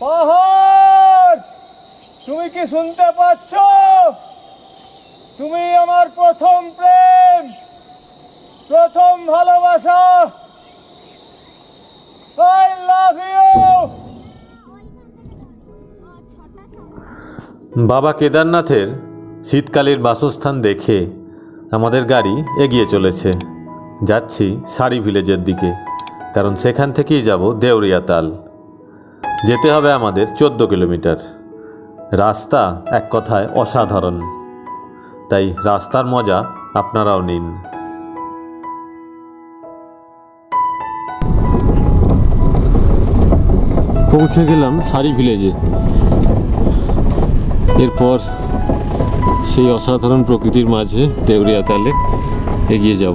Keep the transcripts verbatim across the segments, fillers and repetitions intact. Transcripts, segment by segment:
পাহাড়, তুমি কি শুনতে পাচ্ছ? তুমি আমার প্রথম প্রেম, প্রথম ভালোবাসা। I love you. বাবা কেদারনাথের শীতকালীন বাসস্থান দেখে আমাদের গাড়ি এগিয়ে চলেছে। যাচ্ছি সারি ভিলেজের দিকে, কারণ সেখান থেকেই যাব দেউরিয়াতাল। যেতে হবে আমাদের চোদ্দো কিলোমিটার। রাস্তা এক কথায় অসাধারণ, তাই রাস্তার মজা আপনারাও নিন। পৌঁছে গেলাম সারি ভিলেজে। এরপর সেই অসাধারণ প্রকৃতির মাঝে দেউরিয়াতালে এগিয়ে যাব।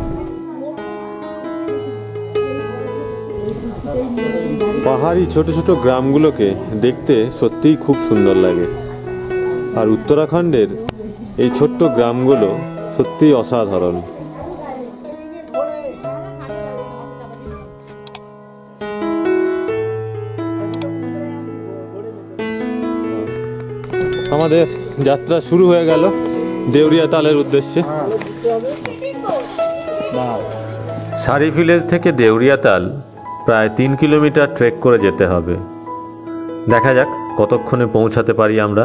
পাহাড়ি ছোট ছোট গ্রামগুলোকে দেখতে সত্যিই খুব সুন্দর লাগে, আর উত্তরাখণ্ডের এই ছোট্ট গ্রামগুলো সত্যিই অসাধারণ। আমাদের যাত্রা শুরু হয়ে গেল দেউরিয়াতালের উদ্দেশ্যে। সারি ভিলেজ থেকে দেউরিয়াতাল প্রায় তিন কিলোমিটার ট্রেক করে যেতে হবে। দেখা যাক কতক্ষণে পৌঁছাতে পারি আমরা।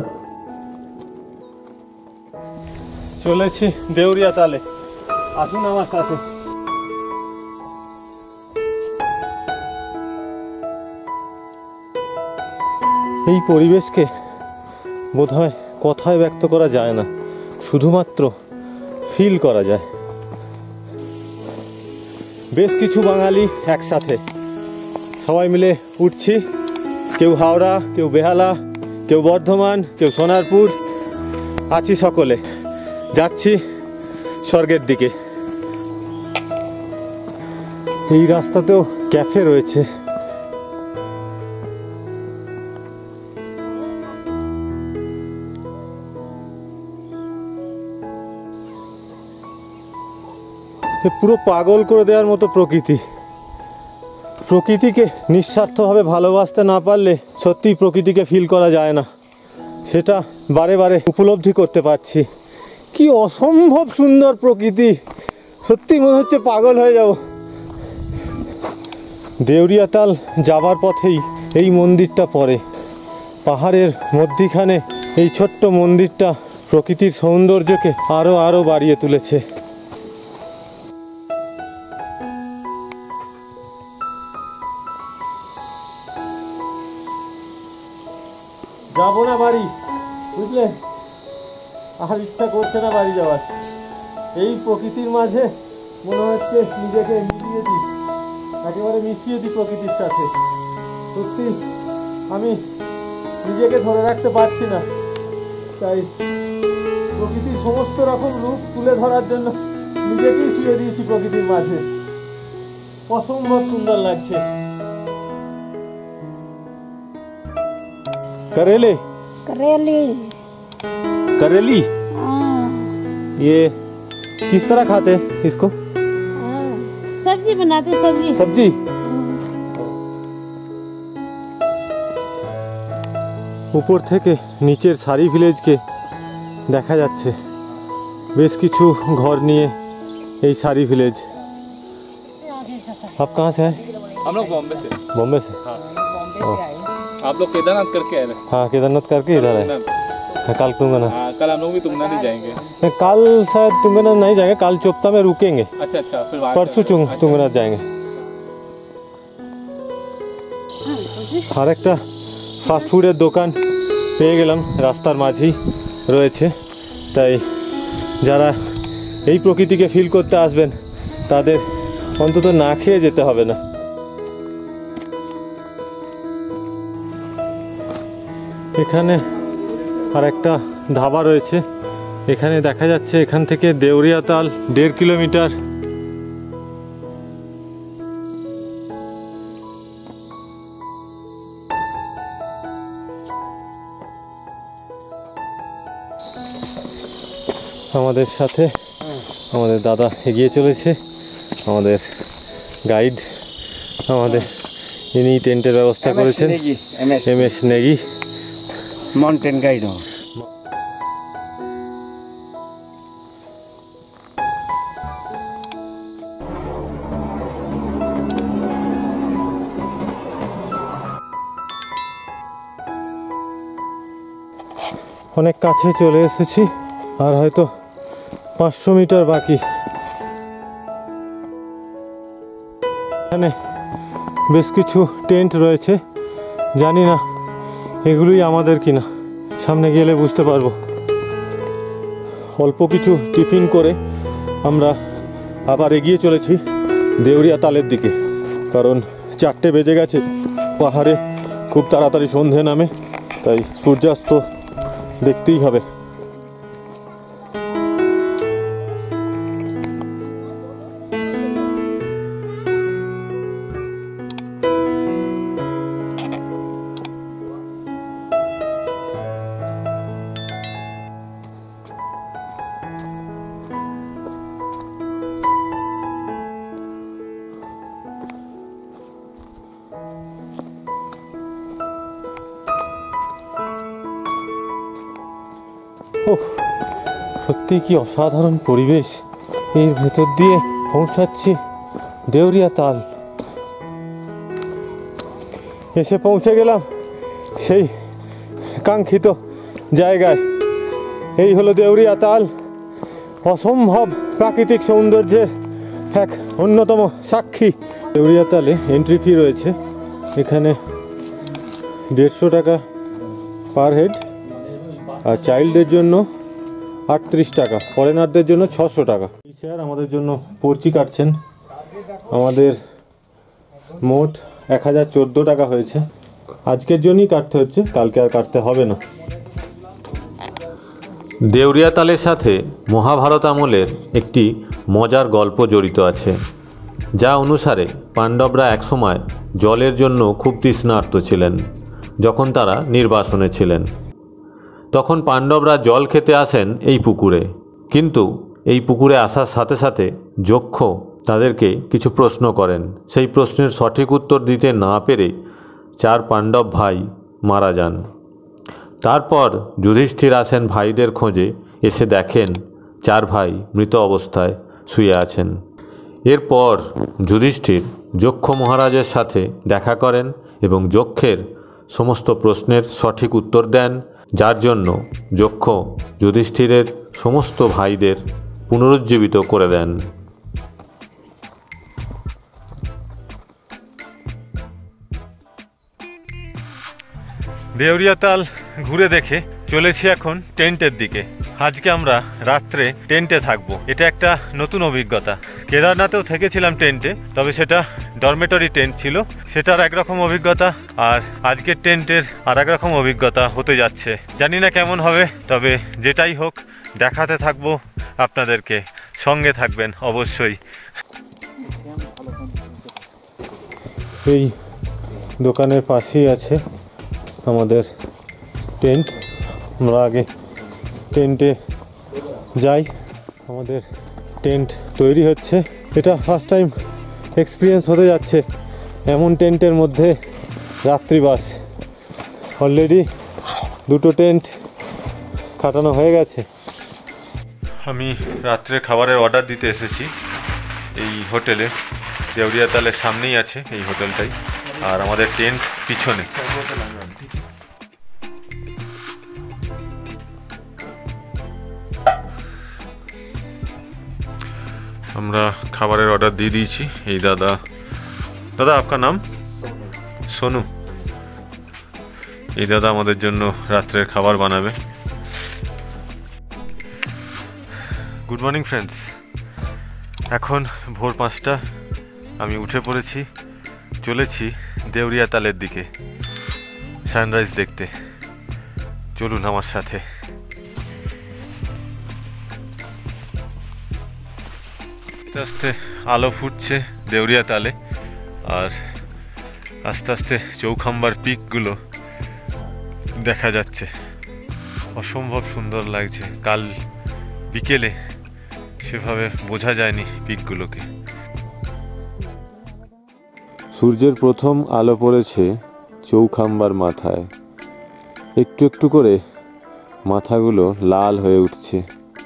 চলেছি দেউরিয়াতালে, আসুন আমার সাথে। এই পরিবেশকে বোধহয় কথায় ব্যক্ত করা যায় না, শুধুমাত্র ফিল করা যায়। বেশ কিছু বাঙালি একসাথে সবাই মিলে উঠছি। কেউ হাওড়া, কেউ বেহালা, কেউ বর্ধমান, কেউ সোনারপুর, আছি সকলে। যাচ্ছি স্বর্গের দিকে। এই রাস্তাতেও ক্যাফে রয়েছে। পুরো পাগল করে দেওয়ার মতো প্রকৃতি। প্রকৃতিকে নিঃস্বার্থভাবে ভালোবাসতে না পারলে সত্যিই প্রকৃতিকে ফিল করা যায় না। সেটা বারে বারে উপলব্ধি করতে পারছি। কি অসম্ভব সুন্দর প্রকৃতি, সত্যি মনে হচ্ছে পাগল হয়ে যাব। দেউরিয়াতাল যাবার পথেই এই মন্দিরটা পড়ে। পাহাড়ের মধ্যিখানে এই ছোট্ট মন্দিরটা প্রকৃতির সৌন্দর্যকে আরও আরও বাড়িয়ে তুলেছে। যাবো না বাড়ি, বুঝলে, আর ইচ্ছা করছে না বাড়ি যাওয়ার। এই প্রকৃতির মাঝে মনে হচ্ছে নিজেকে মিলিয়ে দিই, একেবারে মিশিয়ে দিই প্রকৃতির সাথে। সত্যি আমি নিজেকে ধরে রাখতে পারছি না, তাই প্রকৃতির সমস্ত রকম রূপ তুলে ধরার জন্য নিজেকেই শুয়ে দিয়েছি প্রকৃতির মাঝে। অসম্ভব সুন্দর লাগছে। करेले करेली करेली हाँ। ये किस तरह खाते हैं इसको? हाँ, सब्जी बनाते सब्जी सब्जी উপর থেকে নিচের সারি ভিলেজকে দেখা যাচ্ছে। বেশ কিছু ঘর নিয়ে এই সারি ভিলেজ। आप कहाँ से हैं? हम लोग बॉम्बे से। बॉम्बे से? हाँ, आप लोग केदारनाथ करके आए थे? हाँ, केदारनाथ करके इधर है। कल तुंगनाथ। हाँ, कल हम लोग भी तुंगनाथ ही जाएंगे। कल शायद तुंगनाथ नहीं जाएंगे, कल चोपता में रुकेंगे। अच्छा अच्छा, फिर परसों तुंगनाथ जाएंगे। আর একটা ফাস্ট ফুডের দোকান পেয়ে গেলাম, রাস্তার মাঝেই রয়েছে। তাই যারা এই প্রকৃতিকে ফিল করতে আসবেন তাদের অন্তত না খেয়ে যেতে হবে না। এখানে আর একটা ধাবা রয়েছে। এখানে দেখা যাচ্ছে এখান থেকে দেউরিয়াতাল দেড় কিলোমিটার। আমাদের সাথে আমাদের দাদা এগিয়ে চলেছে, আমাদের গাইড, আমাদের ইনি টেন্টের ব্যবস্থা করেছেন। M S Negi mountain guide. অনেক কাছে চলে এসেছি, আর হয়তো পাঁচশো মিটার বাকি। এখানে বেশ কিছু টেন্ট রয়েছে, জানি না এগুলোই আমাদের কিনা, সামনে গেলে বুঝতে পারবো। অল্প কিছু টিফিন করে আমরা আবার এগিয়ে চলেছি দেউরিয়া তালের দিকে, কারণ চারটে বেজে গেছে, পাহাড়ে খুব তাড়াতাড়ি সন্ধে নামে, তাই সূর্যাস্ত দেখতেই হবে। ওহ, সত্যি কি অসাধারণ পরিবেশ। এর ভেতর দিয়ে পৌঁছাচ্ছি দেউরিয়া তাল। এসে পৌঁছে গেলাম সেই কাঙ্ক্ষিত জায়গায়। এই হলো দেউরিয়া তাল, অসম্ভব প্রাকৃতিক সৌন্দর্যের এক অন্যতম সাক্ষী। দেউরিয়া তালে এন্ট্রি ফি রয়েছে এখানে দেড়শো টাকা পার হেড, আর চাইল্ডদের জন্য আটত্রিশ টাকা, ফরেনারদের জন্য ছশো টাকা। এই স্যার আমাদের জন্য পর্চি কাটছেন। আমাদের মোট এক হাজার চোদ্দো টাকা হয়েছে। আজকের জন্যই কাটতে হচ্ছে, কালকে আর কাটতে হবে না। দেউরিয়া তালের সাথে মহাভারত আমলের একটি মজার গল্প জড়িত আছে, যা অনুসারে পাণ্ডবরা একসময় জলের জন্য খুব তৃষ্ণার্ত ছিলেন। যখন তারা নির্বাসনে ছিলেন, তখন পাণ্ডবরা জল খেতে আসেন এই পুকুরে। কিন্তু এই পুকুরে আসার সাথে সাথে যক্ষ তাদেরকে কিছু প্রশ্ন করেন। সেই প্রশ্নের সঠিক উত্তর দিতে না পেরে চার পাণ্ডব ভাই মারা যান। তারপর যুধিষ্ঠির আসেন ভাইদের খোঁজে, এসে দেখেন চার ভাই মৃত অবস্থায় শুয়ে আছেন। এরপর যুধিষ্ঠির যক্ষ মহারাজের সাথে দেখা করেন এবং যক্ষের সমস্ত প্রশ্নের সঠিক উত্তর দেন, যার জন্য যক্ষ যুধিষ্ঠিরের সমস্ত ভাইদের পুনরুজ্জীবিত করে দেন। দেউরিয়া তাল ঘুরে দেখে চলেছি এখন টেন্টের দিকে। আজকে আমরা রাত্রে টেন্টে থাকবো, এটা একটা নতুন অভিজ্ঞতা। কেদারনাথেও থেকেছিলাম টেন্টে, তবে সেটা ডরমেটরি টেন্ট ছিল, সেটার একরকম অভিজ্ঞতা, আর আজকের টেন্টের আর একরকম অভিজ্ঞতা হতে যাচ্ছে। জানি না কেমন হবে, তবে যেটাই হোক দেখাতে থাকবো আপনাদেরকে, সঙ্গে থাকবেন অবশ্যই। এই দোকানের পাশেই আছে আমাদের টেন্ট। আমরা আগে টেন্টে যাই। আমাদের টেন্ট তৈরি হচ্ছে, এটা ফার্স্ট টাইম এক্সপিরিয়েন্স হতে যাচ্ছে এমন টেন্টের মধ্যে রাত্রিবাস। অলরেডি দুটো টেন্ট কাটানো হয়ে গেছে। আমি রাত্রে খাবারের অর্ডার দিতে এসেছি এই হোটেলে, দেউরিয়া তালের সামনেই আছে এই হোটেলটাই, আর আমাদের টেন্ট পিছনে। আমরা খাবারের অর্ডার দিয়ে দিয়েছি। এই দাদা, দাদা আপনার নাম? সোনু। এই দাদা আমাদের জন্য রাত্রের খাবার বানাবে। গুড মর্নিং ফ্রেন্ডস, এখন ভোর পাঁচটা, আমি উঠে পড়েছি, চলেছি দেউরিয়া তালের দিকে সানরাইজ দেখতে। চলুন আমার সাথে। আস্তে আস্তে আলো ফুটছে দেউরিয়া তালে, আর আস্তে আস্তে চৌখাম্বার পিকগুলো দেখা যাচ্ছে। অসম্ভব সুন্দর লাগছে। কাল বিকেলে সেভাবে বোঝা যায়নি পিকগুলোকে। সূর্যের প্রথম আলো পড়েছে চৌখাম্বার মাথায়। একটু একটু করে মাথাগুলো লাল হয়ে উঠছে।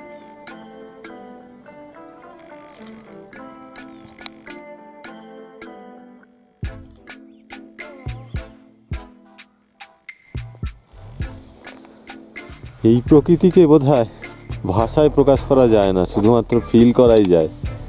এই প্রকৃতিকে বোধহয় ভাষায় প্রকাশ করা যায় না, শুধুমাত্র ফিল করাই যায়।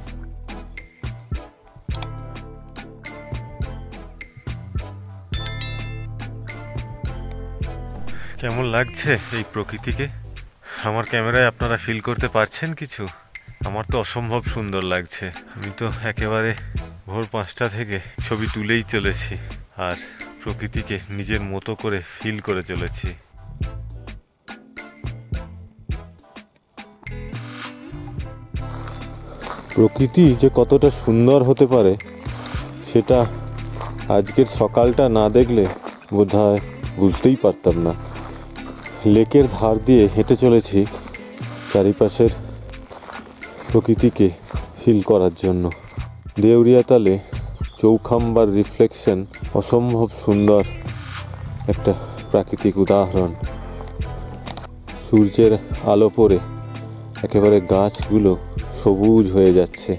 কেমন লাগছে এই প্রকৃতিকে? আমার ক্যামেরায় আপনারা ফিল করতে পারছেন কিছু? আমার তো অসম্ভব সুন্দর লাগছে। আমি তো একেবারে ভোর পাঁচটা থেকে ছবি তুলেই চলেছি আর প্রকৃতিকে নিজের মতো করে ফিল করে চলেছি। প্রকৃতি যে কতটা সুন্দর হতে পারে সেটা আজকের সকালটা না দেখলে বোধহয় বুঝতেই পারতাম না। লেকের ধার দিয়ে হেঁটে চলেছি চারিপাশের প্রকৃতিকে ফিল করার জন্য। দেউরিয়াতালে চৌখাম্বার রিফ্লেকশন অসম্ভব সুন্দর একটা প্রাকৃতিক উদাহরণ। সূর্যের আলো পড়ে একেবারে গাছগুলো সবুজ হয়ে যাচ্ছে।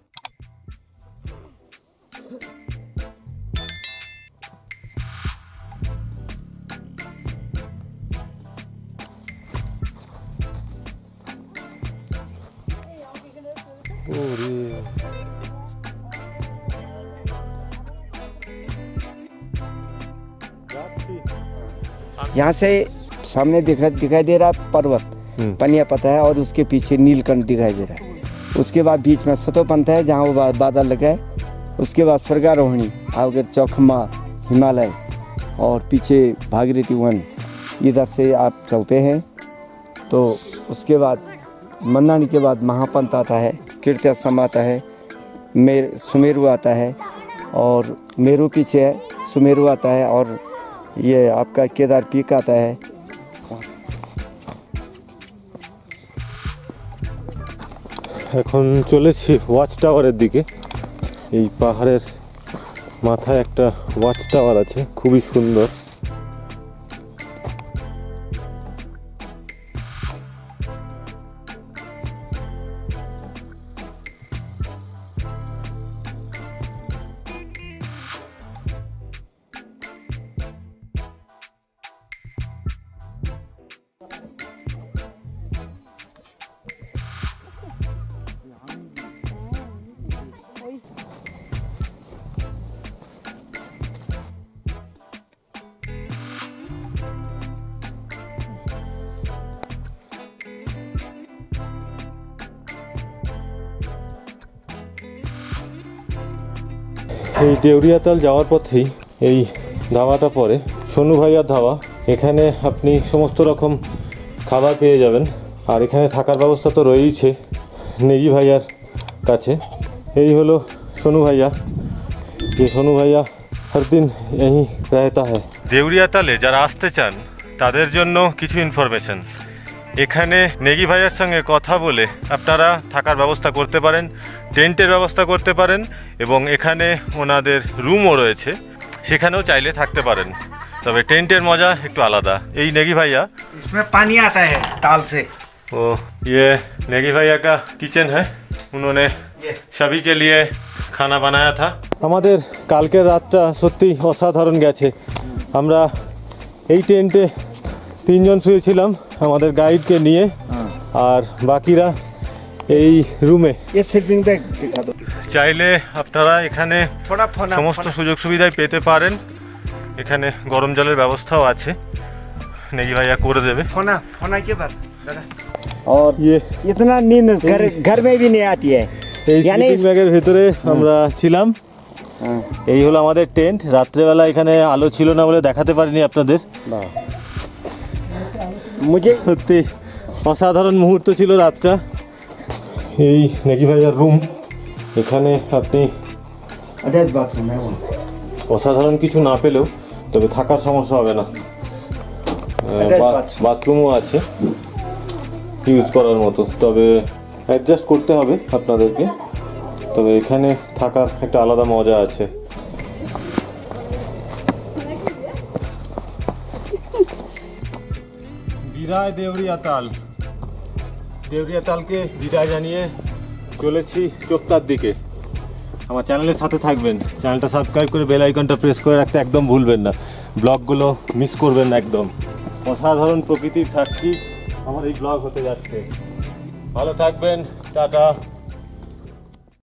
यहाँ से सामने दिखा दिखाई दे रहा पर्वत पनिया पता है और उसके पीछे नीलकंठ दिखाई दे रहा है। उसके बाद बीच में सतोपंथ है जहाँ वो बादल लगा है। उसके बाद स्वर्गारोहिणी आगे चौखमा हिमालय और पीछे भागीरथी वन। इधर से आप चलते हैं तो उसके बाद मन्नानी के बाद महापंथ आता है, कीर्तिस्तंभ आता है, मेर सुमेरु आता है और मेरू पीछे है, सुमेरु आता है और ये आपका केदार पीक आता है। এখন চলেছি ওয়াচ টাওয়ারের দিকে। এই পাহাড়ের মাথায় একটা ওয়াচ টাওয়ার আছে, খুবই সুন্দর। এই দেউরিয়াতাল যাওয়ার পথেই এই ধাবাটা পড়ে, সোনু ভাইয়ার ধাবা। এখানে আপনি সমস্ত রকম খাবার পেয়ে যাবেন আর এখানে থাকার ব্যবস্থা তো রয়েইছে নেগি ভাইয়ার কাছে। এই হলো সোনু ভাইয়া, যে সোনু ভাইয়া হর দিন यहीं रहता है। দেউরিয়াতালে যারা আসতে চান তাদের জন্য কিছু ইনফরমেশন। এখানে নেগি ভাইয়ার সঙ্গে কথা বলে আপনারা থাকার ব্যবস্থা করতে পারেন, টেন্টের ব্যবস্থা করতে পারেন এবং এখানে ওনাদের রুমও রয়েছে, সেখানেও চাইলে থাকতে পারেন। তবে টেন্টের মজা একটু আলাদা। এই নেগি ভাইয়া, इसमें पानी आता है ताल से। ओ ये नेगी भैया का किचन है, उन्होंने सभी के लिए खाना बनाया था। আমাদের কালকের রাতটা সত্যি অসাধারণ গেছে। আমরা এই টেন্টে তিনজন শুয়েছিলাম আমাদের গাইডকে নিয়ে আর বাকিরা এই রুমে। ये स्लीपिंग बैग दिखा दो। চাইলে আপনারা এখানে थोड़ा फोन সমস্ত সুযোগ সুবিধাই পেতে পারেন। এখানে গরম জলের ব্যবস্থাও আছে, नेगी भैया করে দেবে। फोना फोना के बाद और ये इतना नींद घर घर में भी नहीं आती है। এই স্লিপিং ব্যাগের ভিতরে আমরা ছিলাম। এই হলো আমাদের টেন্ট। রাত্রেবেলা এখানে আলো ছিল না বলে দেখাতে পারিনি আপনাদের। मुझे সত্যি অসাধারণ মুহূর্ত ছিল রাতটা। এই নেগি ভাইয়ার রুম, এখানে আপনি अटैच बाथरूम है वो। অসাধারণ কিছু না পেলেও তবে থাকার সমস্যা হবে না। বাথরুমও আছে ইউজ করার মতো, তবে অ্যাডজাস্ট করতে হবে আপনাদেরকে। তবে এখানে থাকার একটা আলাদা মজা আছে। বিদায় দেউরিয়া তাল। দেউরিয়া তালকে বিদায় জানিয়ে চলেছি চোপতার দিকে। আমার চ্যানেলের সাথে থাকবেন, চ্যানেলটা সাবস্ক্রাইব করে বেল আইকনটা প্রেস করে রাখতে একদম ভুলবেন না, ব্লগগুলো মিস করবেন না একদম। অসাধারণ প্রকৃতির সাক্ষী আমার এই ব্লগ হতে যাচ্ছে। ভালো থাকবেন, টাটা।